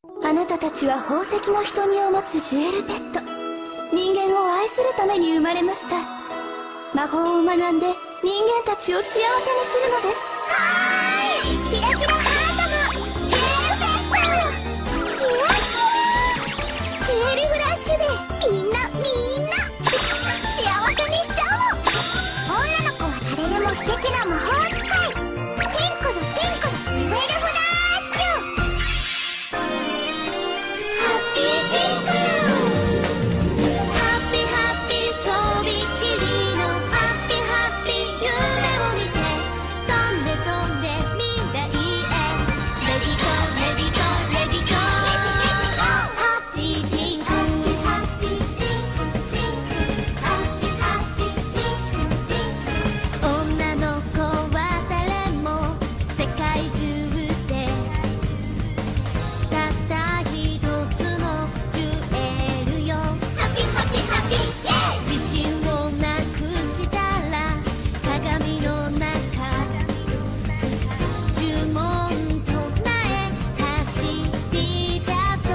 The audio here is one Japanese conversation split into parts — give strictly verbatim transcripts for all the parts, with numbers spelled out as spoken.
あなたたちは宝石の瞳を持つジュエルペット。人間を愛するために生まれました。魔法を学んで人間たちを幸せにするのです。はーい、キラキラハートのジュエルペット。キラキラジュエルフラッシュでみんなみんな幸せにしちゃうの。女の子は誰でも素敵な魔法使い。ピンクのピンクのジュエルフラッシュ。ハッピーピンク、ハッピーハッピーとびきりのハッピーハッピー夢を見て飛んで飛んで未来へ。レディゴーレディゴーレディゴー、ハッピーピンク、ハッピーピンクピンク、ハッピーハッピーピンクピンク。女の子は誰も世界中でたった一つのジュエルよ。ハッピーハッピーハッピーイエーイ。自信をなくしたら鏡の中呪文唱え走り出そう。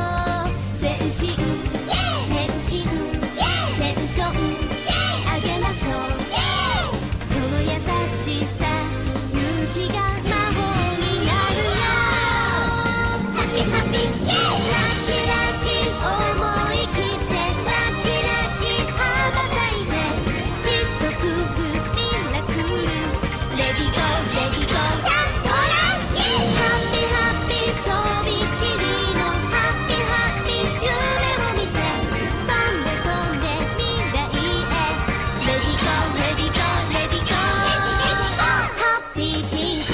全身変身テンション上げましょう。その優しさ勇気が魔法になるよ。ハッピーハッピーイエーイ。ラッキーラッキー思い切ってラッキーラッキー羽ばたいてきっと来るミラクル。レディゴーレディゴージャストラッキー。ハッピーハッピーとびきりのハッピーハッピー夢を見て飛んで飛んで未来へ。レディゴーレディゴーレディゴーハッピーピンク。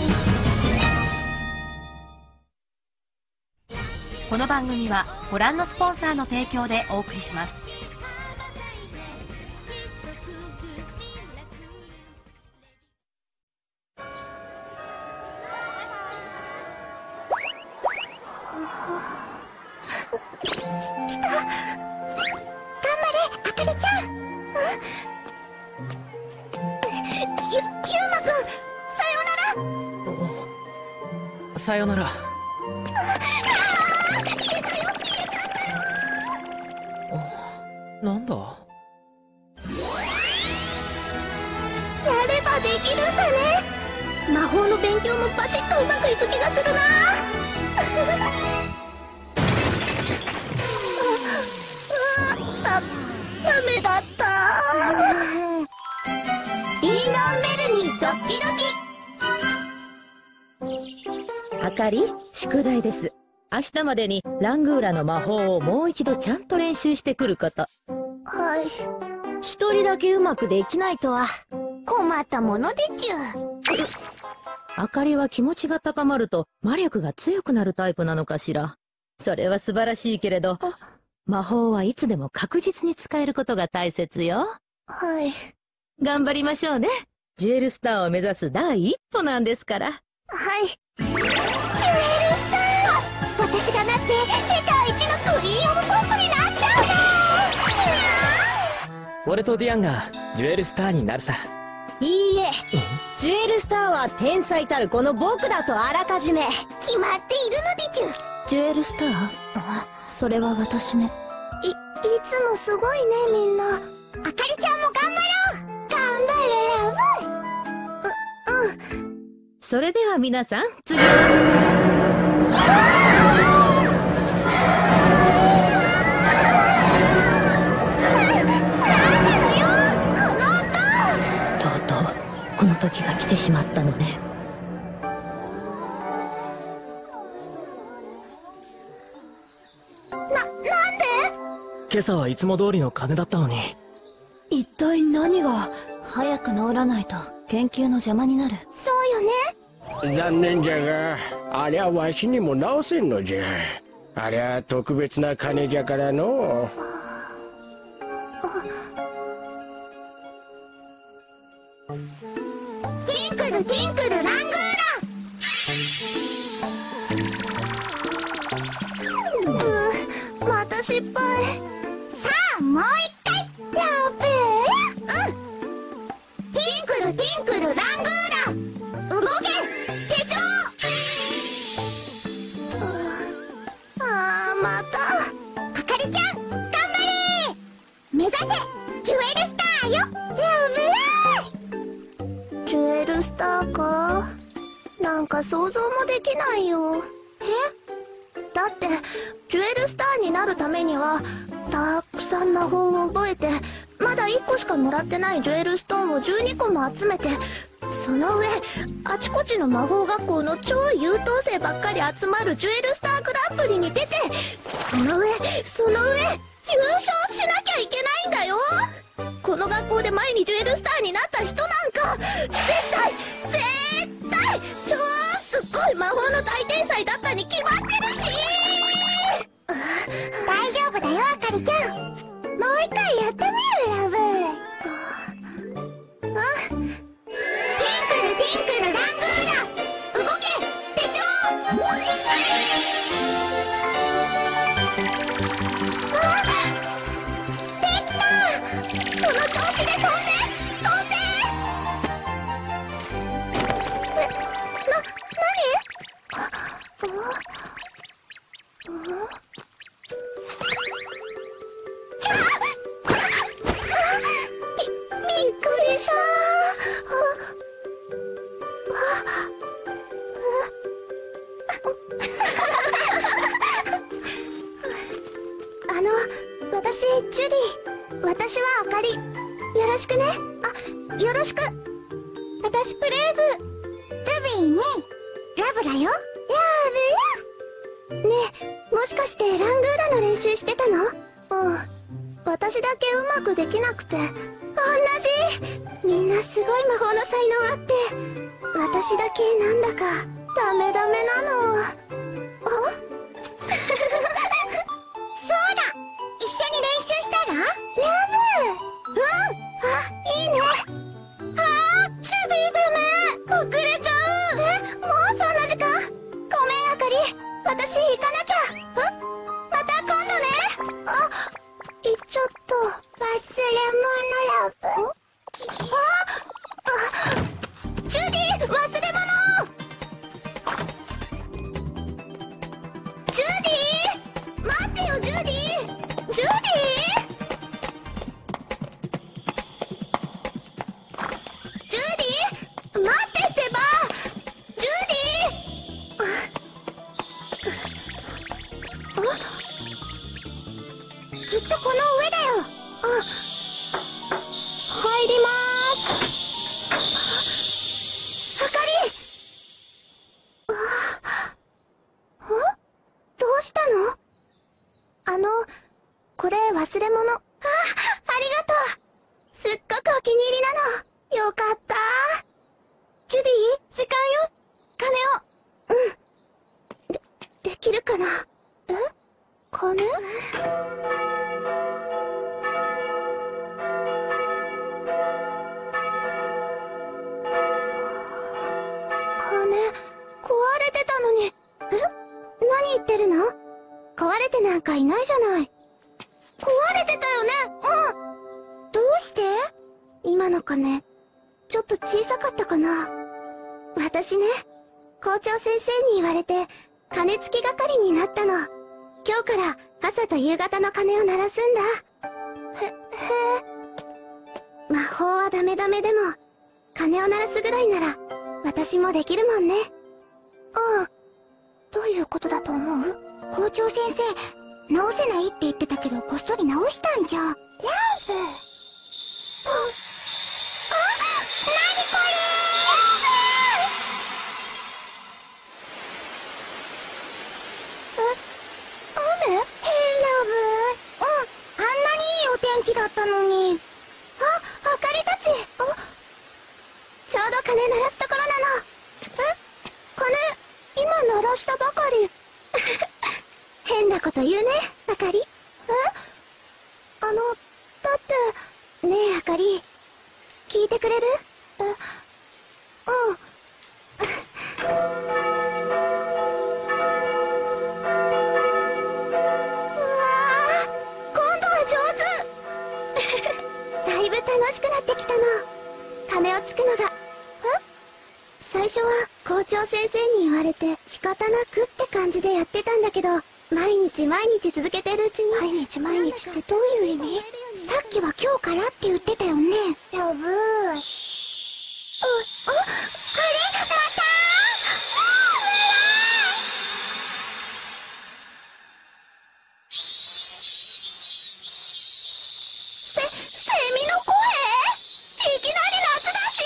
この番組はご覧のスポンサーの提供でお送りします。 頑張れあかりちゃん。ゆゆうまくんさようなら。 さよなら。 消えたよ消えちゃったよ。 なんだ。 やればできるんだね。魔法の勉強もバシッとうまくいく気がするな。ああダメだった。リーノンベルにドッキドキ。 あかり、宿題です。明日までにラングーラの魔法をもう一度ちゃんと練習してくること。 はい、 一人だけうまくできないとは。 困ったものでちゅ。 あかりは気持ちが高まると魔力が強くなるタイプなのかしら。それは素晴らしいけれど、魔法はいつでも確実に使えることが大切よ。 はい。 頑張りましょうね。ジュエルスターを目指す第一歩なんですから。 はい。ジュエルスター、私がなって世界一のクイーンオブポップになっちゃうね。 俺とディアンがジュエルスターになるさ。 いいえ、ジュエルスターは天才たるこの僕だとあらかじめ決まっているのでちゅ。 ジュエルスター？それは私ね。 い、いつもすごいねみんな。あかりちゃんも頑張ろう。頑張るラブ。う、うん。 それでは皆さん、次は。とうとうこの時が来てしまったのね。 な、なんで？ 今朝はいつも通りの鐘だったのに。 一体何が？早く治らないと研究の邪魔になる。 そうよね。 残念じゃが、ありゃわしにも直せんのじゃ。ありゃ特別な鐘じゃからの。 ティンクルティンクルラングーラ。うー、また失敗。さあもう一回。やっべえ。うん。ティンクルティンクルラングーラ。動け手帳。あまた。あかりちゃん頑張れ。目指せジュエルスターよ。やぶらジュエルスターか。なんか想像もできないよ。えだってジュエルスターになるためにはたくさん魔法を覚えて、まだいっこしかもらってないジュエルストーンをじゅうにこも集めて、その上あちこちの魔法学校の超優等生ばっかり集まるジュエルスターグランプリに出て、その上その上優勝しなきゃいけないんだよ。この学校で前にジュエルスターになった人なんか絶対絶対超すっごい魔法の大天才だったに決まってるし。大丈夫だよあかりちゃん。もう一回やってみるラブ。うん。ティンクルティンクルラングーラ動け手帳。あできた。その調子で飛んで飛んで。えな何。ああびっくりした。あの私ジュディ、私はあかり、よろしくね。あよろしく。私プレーズルビーにラブラよ。ラブラねえ、もしかしてラングーラの練習してたの？うん、私だけうまくできなくて。同じ。みんなすごい魔法の才能あって、私だけなんだかダメダメなの。あそうだ、一緒に練習したら？ラブ。うん、あ、いいね。あー、シュディダメ、遅れちゃう。え、もうそんな時間？ごめんあかり、私行かなきゃ。ん？また今度ね。あ、行っちゃった。忘れ物ラブ。ああ、ジュディ忘れ物。ジュディ待ってよ。ジュディジュディジュディ待ってってば。ジュディあきっとこの上だよ。あ入りまーす。あかり。ああどうしたの？あのこれ忘れ物。あありがとう。すっごくお気に入りなの。よかった。ジュディ時間よ。金を。うんでできるかな。え金？壊れてたのに。え？何言ってるの？壊れてなんかいないじゃない。壊れてたよね。うん。どうして？今の鐘ちょっと小さかったかな。私ね、校長先生に言われて鐘つき係になったの。今日から朝と夕方の鐘を鳴らすんだ。へ、へえ。魔法はダメダメでも鐘を鳴らすぐらいなら私もできるもんね。ああ、どういうことだと思う？校長先生、直せないって言ってたけど、こっそり直したんじゃ。ラブ。あ、あ、なにこれ。ラブ。え、雨？ヘイラブ。うん、あんなにいいお天気だったのに。あ、あかりたち。あ、ちょうど鐘鳴らすところなの。え？鐘今鳴らしたばかり。変なこと言うねあかり。えあのだってねえあかり、聞いてくれる？えうんうわー、今度は上手。だいぶ楽しくなってきたの。鐘をつくのが。え最初は校長先生に言われて仕方なくって感じでやってたんだけど、毎日毎日続けてるうちに。毎日毎日ってどういう意味？さっきは今日からって言ってたよね。やぶー。う、あ、あれまたせ、セミの声？いきなり夏だし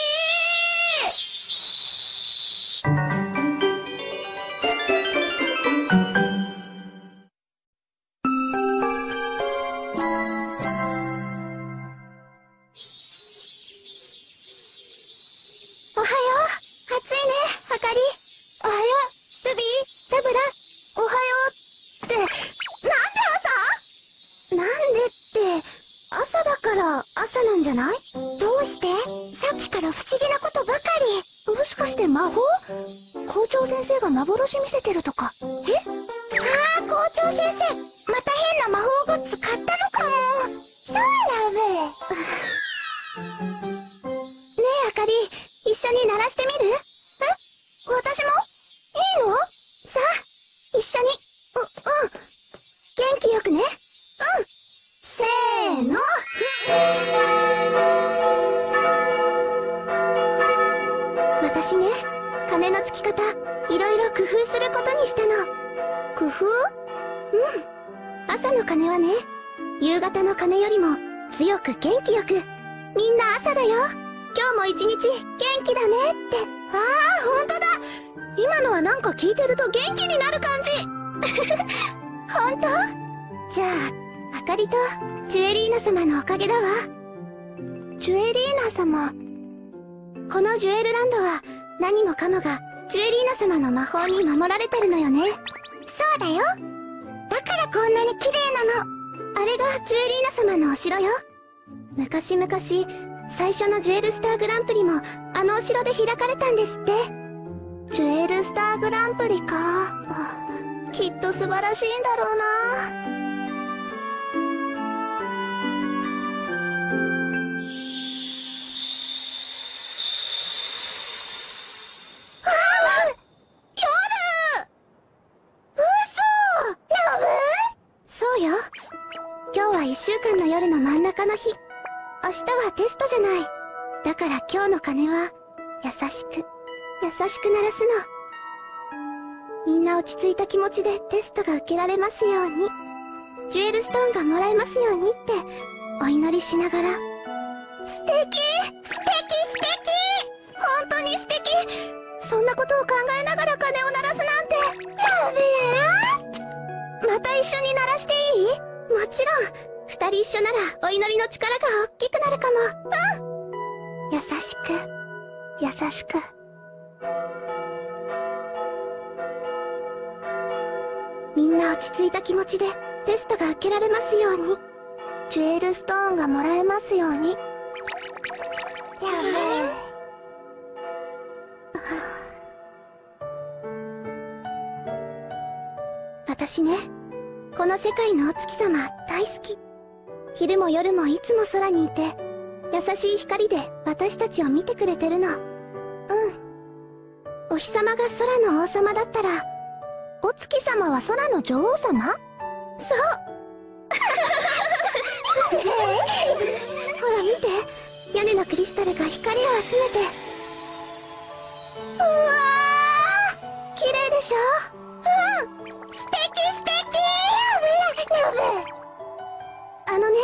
おはよう。暑いね、あかり。おはよう、ルビー、ラブラ。おはようって、なんで朝？なんでって、朝だから朝なんじゃない？どうして？さっきから不思議なことばかり。もしかして魔法？校長先生が幻見せてるとか。え？ああ、校長先生、また変な魔法グッズ買ったのかも。そうラブ。ねえあかり、一緒に鳴らしてみる？え？私も？いいの？さあ、一緒に。う、うん。元気よくね。うん。せーの。私ね、鐘のつき方、いろいろ工夫することにしたの。工夫？うん。朝の鐘はね、夕方の鐘よりも強く元気よく。みんな朝だよ。今日も一日元気だねって。ああ、ほんとだ。今のはなんか聞いてると元気になる感じ。ほんと？じゃあ、あかりとジュエリーナ様のおかげだわ。ジュエリーナ様。このジュエルランドは何もかもがジュエリーナ様の魔法に守られてるのよね。そうだよ。だからこんなに綺麗なの。あれがジュエリーナ様のお城よ。昔々、最初のジュエルスターグランプリもあのお城で開かれたんですって。ジュエルスターグランプリか。きっと素晴らしいんだろうな。そうよ。今日は一週間の夜の真ん中の日。明日はテストじゃない。だから今日の鐘は優しく優しく鳴らすの。みんな落ち着いた気持ちでテストが受けられますように、ジュエルストーンがもらえますようにってお祈りしながら。素敵、素敵、素敵、本当に素敵。そんなことを考えながら鐘を鳴らすなんて。やべえ。また一緒に鳴らしていい？もちろん。二人一緒ならお祈りの力が大きくなるかも。うん。優しく、優しく。みんな落ち着いた気持ちでテストが受けられますように、ジュエルストーンがもらえますように。やべえ。私ね、この世界のお月様大好き。昼も夜もいつも空にいて、優しい光で私たちを見てくれてるの。うん。お日様が空の王様だったら、お月様は空の女王様？そう。ほら見て、屋根のクリスタルが光を集めて。うわー、綺麗でしょ？うん。素敵素敵。やべやべ。あのね、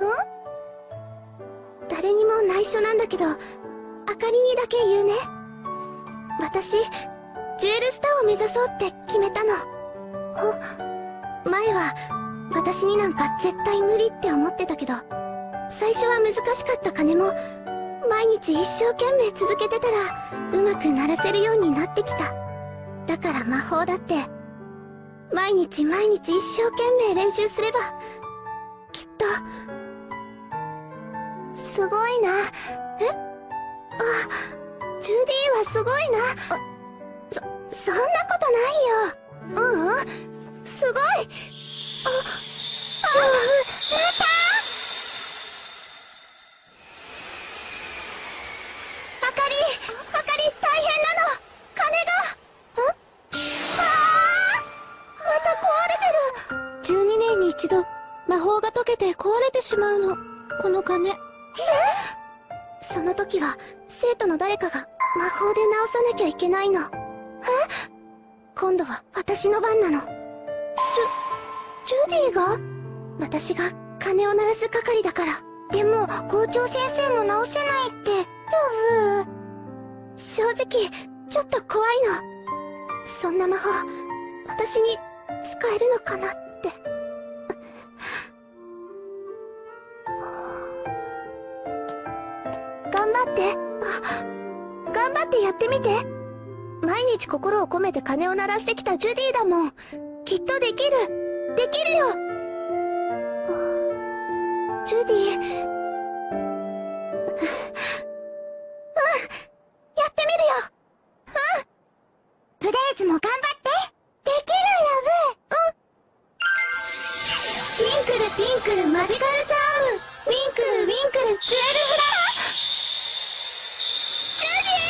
ん？誰にも内緒なんだけど、あかりにだけ言うね。私、ジュエルスターを目指そうって決めたの。前は、私になんか絶対無理って思ってたけど、最初は難しかった鐘も、毎日一生懸命続けてたら、うまく鳴らせるようになってきた。だから魔法だって、毎日毎日一生懸命練習すれば、きっと、すごいな。え？あ、ジュディはすごいな。そ、そんなことないよ。うんうん、すごい。あ、あ、また？あかり、あかり大変なの。鐘が。 一度魔法が解けて壊れてしまうの、この鐘。え？その時は生徒の誰かが魔法で直さなきゃいけないの。え？今度は私の番なの。ジュ、ジュディが？私が鐘を鳴らす係だから。でも校長先生も直せないって。ラブ。正直ちょっと怖いの。そんな魔法私に使えるのかなって。頑張って。あ、頑張ってやってみて。毎日心を込めて鐘を鳴らしてきたジュディだもん。きっとできる。できるよ。ジュディ。うん、やってみるよ。うん。プレイズも頑張って。できる、ラブ。うん。ピンクルピンクルマジカルチャーム。ウィンクルウィンクルジュエルフラワー。ジュデ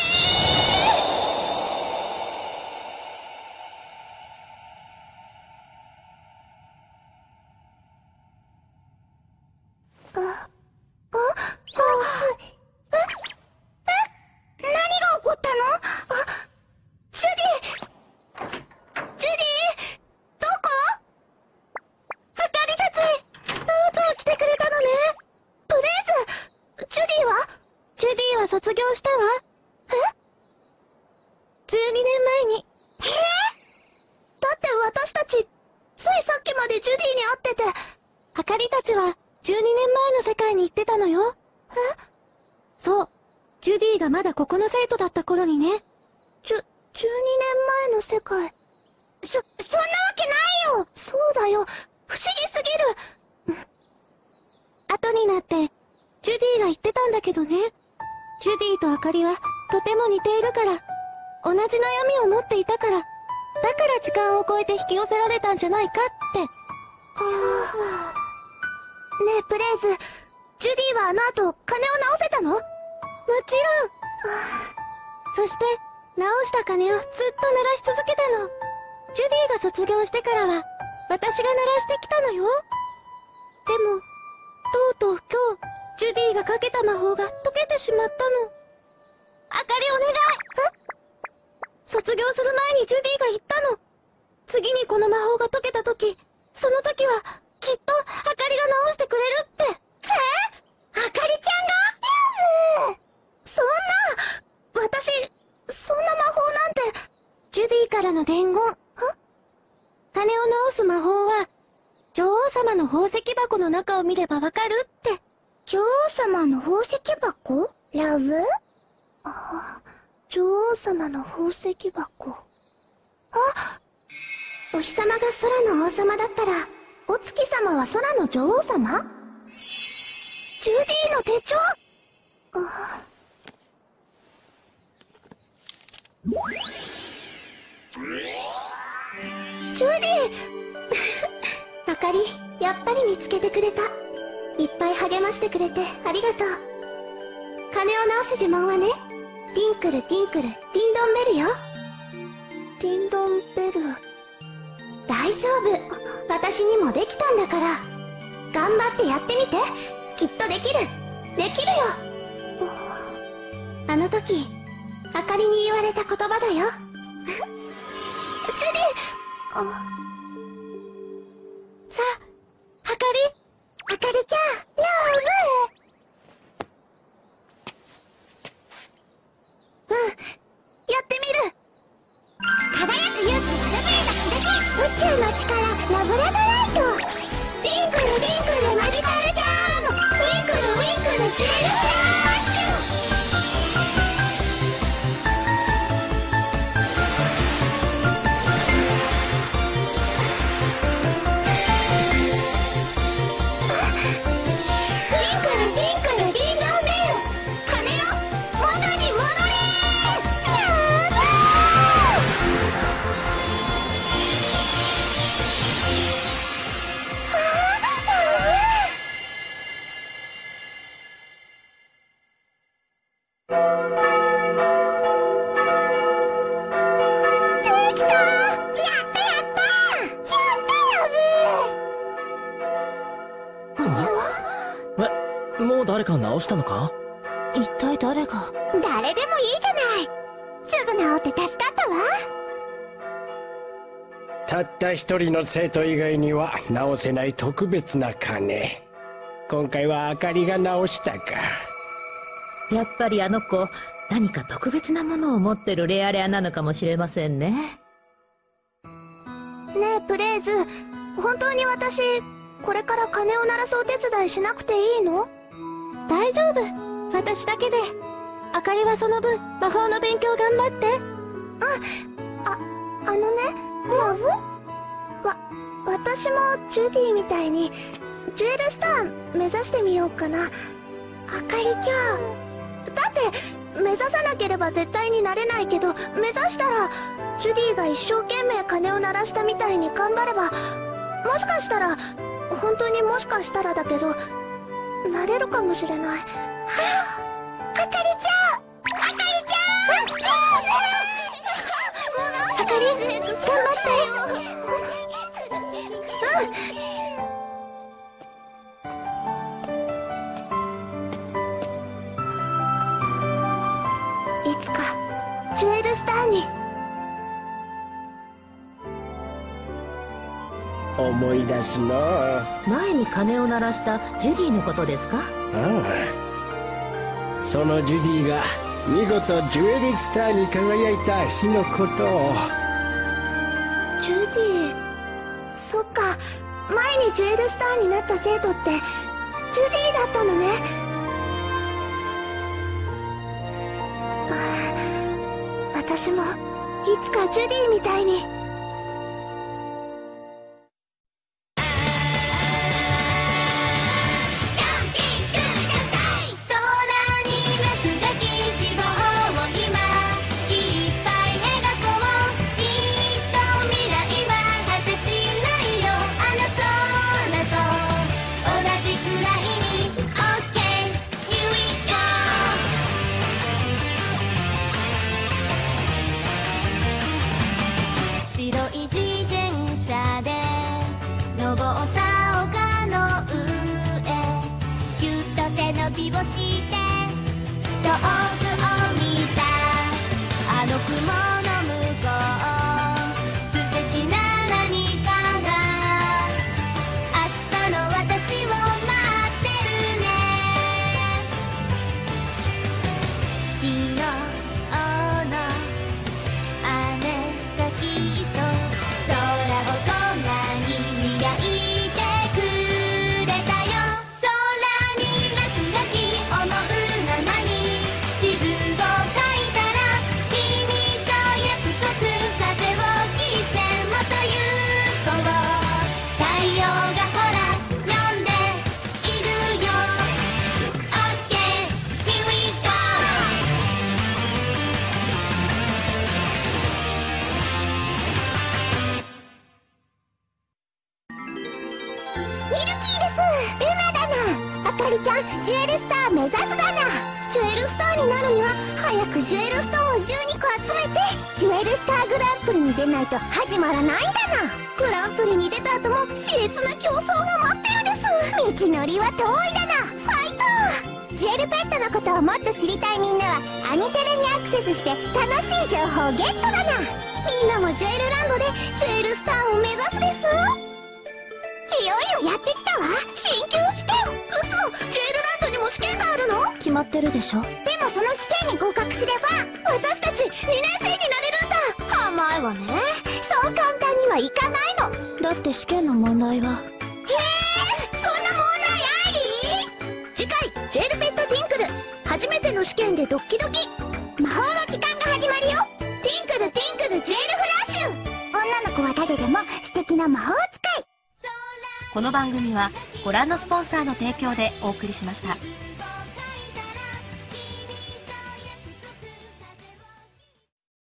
ィー。あ、あ、あ、え、え、何が起こったの？あ、ジュディ、ジュディ、どこ？あかりたち、とうとう来てくれたのね。プレイズ、ジュディは？ジュディは卒業したわ。え？じゅうにねんまえに。えー、だって私たち、ついさっきまでジュディに会ってて、あかりたちはじゅうにねんまえの世界に行ってたのよ。え？そう。ジュディがまだここの生徒だった頃にね。じゅ、じゅうにねんまえの世界。そ、そんなわけないよ。そうだよ。不思議すぎる。後になって、ジュディが言ってたんだけどね。ジュディとあかりはとても似ているから、同じ悩みを持っていたから、だから時間を超えて引き寄せられたんじゃないかって。はぁ。ねえ、プレイズ、ジュディはあの後、鐘を直せたの？もちろん。そして、直した鐘をずっと鳴らし続けたの。ジュディが卒業してからは、私が鳴らしてきたのよ。でも、とうとう今日、ジュディがかけた魔法が解けてしまったの。あかりお願い！え？卒業する前にジュディが言ったの。次にこの魔法が解けた時、その時は、きっと、あかりが直してくれるって。え？あかりちゃんが？そんな、私、そんな魔法なんて。ジュディからの伝言。は？鐘を直す魔法は、女王様の宝石箱の中を見ればわかるって。女王様の宝石箱？ラブ？あ、女王様の宝石箱。あ！お日様が空の王様だったら、お月様は空の女王様？ジュディの手帳？あ。ジュディあかり、やっぱり見つけてくれた。いっぱい励ましてくれてありがとう。鐘を直す呪文はね、ティンクルティンクル、ディンドンベルよ。ディンドンベル。大丈夫。私にもできたんだから。頑張ってやってみて。きっとできる。できるよ。あの時、あかりに言われた言葉だよ。ジュディ、あ、さあ、あかり、あかりちゃん、ラブ。うん、やってみる。輝く勇気ラブエーがすべて。宇宙の力、ラブラドライト。リンクルリンクルマジカルチャーム。ウィンクルウィンクルジュエルフラッシュ。 もう誰か直したのか？ 一体誰が？ 誰でもいいじゃない。すぐ治って助かったわ。 たった一人の生徒以外には直せない特別な鐘。今回はあかりが直したか。 やっぱりあの子、何か特別なものを持ってるレアレアなのかもしれませんね。 ねえプレイズ、本当に私これから鐘を鳴らすお手伝いしなくていいの？大丈夫、私だけで。あかりはその分魔法の勉強頑張って。あ、あ、あのね、魔法？わ、私もジュディみたいにジュエルスター目指してみようかな。あかりちゃん、だって目指さなければ絶対になれないけど、目指したらジュディが一生懸命鐘を鳴らしたみたいに頑張れば、もしかしたら、本当にもしかしたらだけどなれるかもしれない。はあ、あかりちゃん、あかりちゃん、あかり頑張って。うん、いつかジュエルスターに。 思い出すの。あ前に鐘を鳴らしたジュディのことですか？ あ、そのジュディが見事ジュエルスターに輝いた日のことを。 ジュディ、そっか、前にジュエルスターになった生徒ってジュディだったのね。ああ、私もいつかジュディみたいに。 をして遠くを見たあの雲の向こう素敵な何かが明日の私を待ってるね昨日の雨がきっと空をこんなに磨いてくれたよ空に落書き思うままに地図を書いたら君と約束風を切ってもと行こう太陽がほら呼んでいるよ OK here we goミルキーですルナだなあかりちゃんジュエルスター目指すだなジュエルスターになるには早くジュエルストーンをじゅうにこ集めてジュエルスターグランプリに出ないと始まらないんだなグランプリに出た後も熾烈な競争が待ってるです道のりは遠いだなファイトジュエルペットのことをもっと知りたいみんなはアニテレにアクセスして楽しい情報をゲットだなみんなもジュエルランドでジュエルスターを目指すですいよいよやってきたわ進級試験嘘ジュエルランドにも試験があるの決まってるでしょ。 でもその試験に合格すれば私たちにねん生になれるんだ甘いわねそう簡単にはいかないのだって試験の問題は。 へえそんな問題あり次回ジュエルペットティンクル初めての試験でドッキドキ魔法の時間が始まるよティンクルティンクルジュエルフラッシュ女の子は誰でも素敵な魔法使いこの番組はご覧のスポンサーの提供でお送りしました。